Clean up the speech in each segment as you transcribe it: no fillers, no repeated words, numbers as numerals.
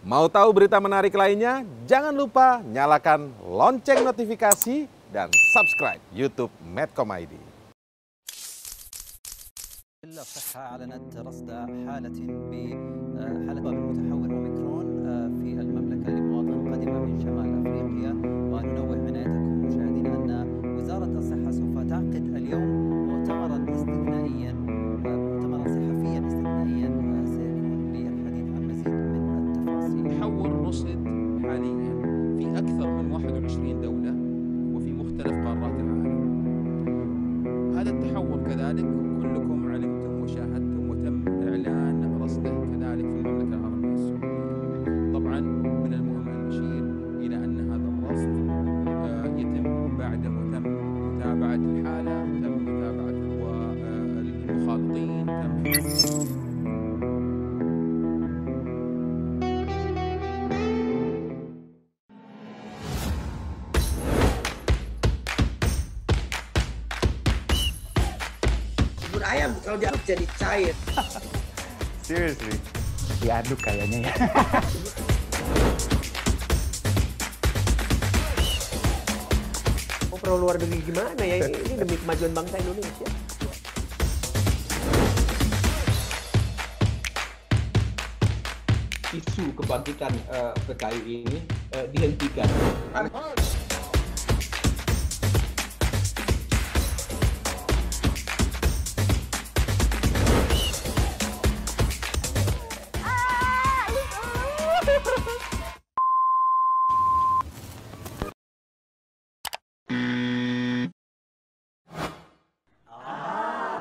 Mau tahu berita menarik lainnya? Jangan lupa nyalakan lonceng notifikasi dan subscribe YouTube Medcom ID. الصحة أعلنت رصد حالة بالمتحور أوميكرون في المملكة لمواطن قدم من شمال أفريقيا. وننوه عنايتكم مشاهدينا أن وزارة الصحة سوف تعقد اليوم مؤتمرا صحفيا استثنائيا سيكون للحديث عن مزيد من التفاصيل. تحور رصد حاليا في أكثر من 21 دولة وفي مختلف قارات العالم. هذا التحور كذلك كلكم علمتم وشاهدتم وتم إعلان رصده كذلك في المملكة العربية السعودية. طبعا من المهم أن نشير إلى أن هذا الرصد يتم بعده وتم متابعة الحالة، تم متابعة المخالطين، Bubur ayam kalau diaduk jadi cair. Seriously, diaduk kayaknya ya. Mau pro luar negeri gimana ya? Ini demi kemajuan bangsa Indonesia. Isu kebangkitan PKI ini dihentikan.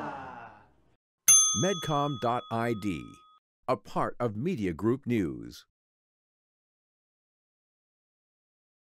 Medcom.id, a part of Media Group News.